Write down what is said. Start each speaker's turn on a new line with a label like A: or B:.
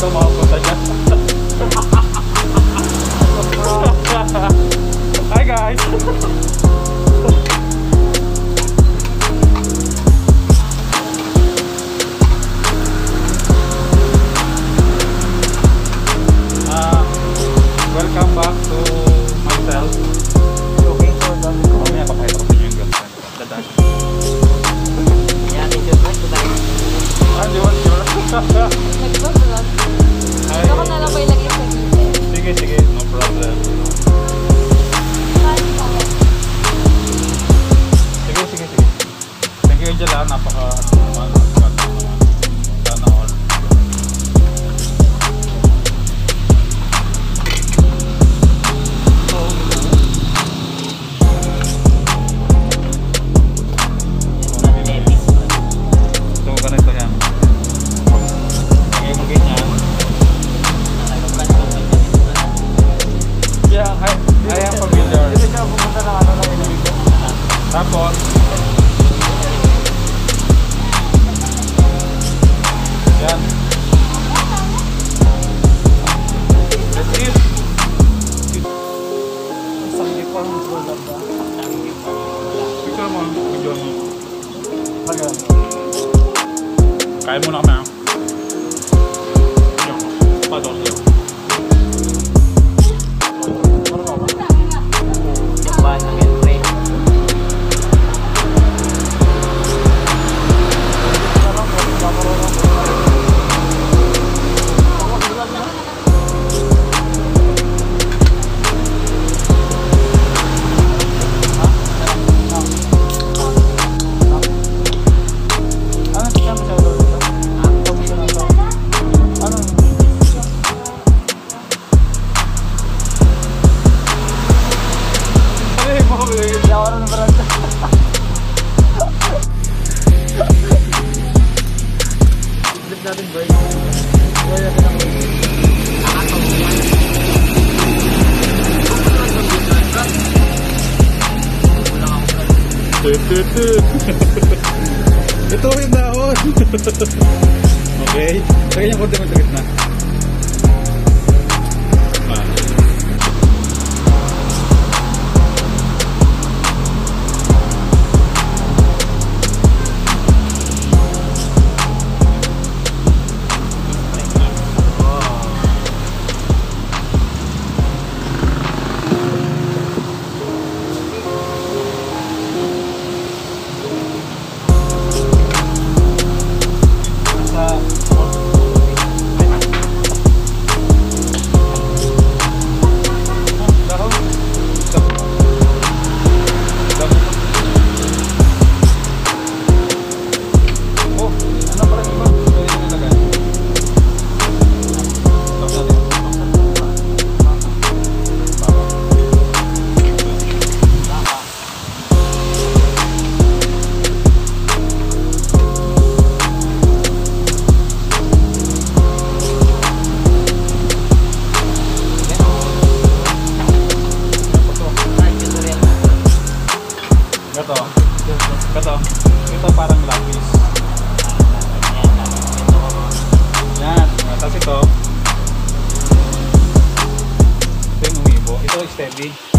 A: daw makapunta dyan. Hi guys! Welcome back to myself.
B: Okay, so dami ko.
A: Mamaya papakita ko sa inyo yung girlfriend. Dadan.
B: Yan, girlfriend ko tayo.
A: Di ba?
C: Nagbablog.
A: Hi.
C: Ito ko na lang ba ilagay sa gilid?
A: Sige, no problem. Sige. Thank you, Angela. Napaka naman. Sana all. So, ganito yan. Lagay mo ganyan. Yeah, I am familiar.
B: Hindi siya pumunta ng ano na ilibig.
A: Tapos, yan. That's it.
B: Samgi ko ang product ba?
A: Picture mo, video mo.
B: Pagano?
A: Kain muna kami ha. Video mo. Padok sa'yo.
B: Japan ng girlfriend. Natin break. Kaya natin ang
A: Ito yung dahon. Okay. Lagyan niya konti mo sa gitna. Ito parang lapis. Yan. Tapos ito yung umibo. Ito steady.